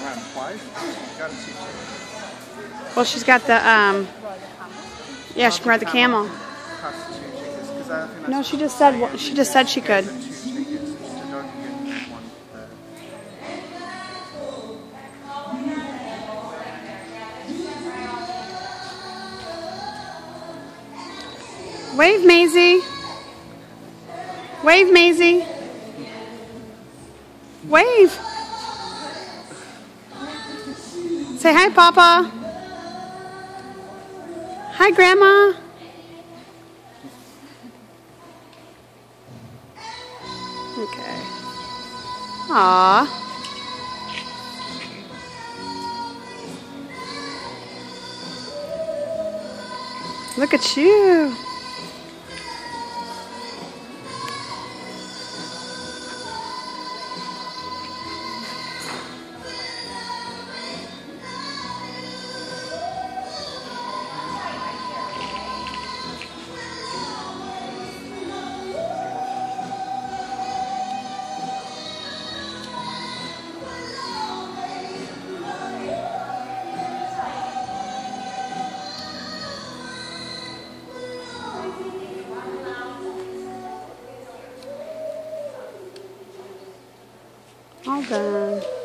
Well, she's got the, yeah, she can ride the camel. No, she just said she could. Wave, Maisie. Wave, Maisie. Wave. Say hi, Papa. Hi, Grandma. Okay. Aww. Look at you. All done.